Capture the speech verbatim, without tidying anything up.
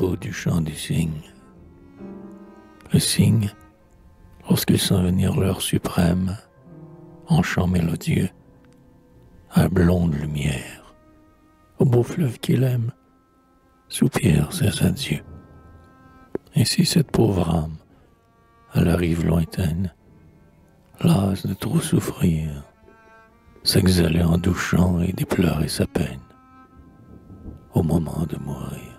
repos du chant du cygne. Le cygne, lorsqu'il sent venir l'heure suprême, en chant mélodieux, à blonde lumière, au beau fleuve qu'il aime, soupire ses adieux. Ainsi cette pauvre âme, à la rive lointaine, lasse de trop souffrir, s'exhaler en doux chants et déplorer sa peine, au moment de mourir.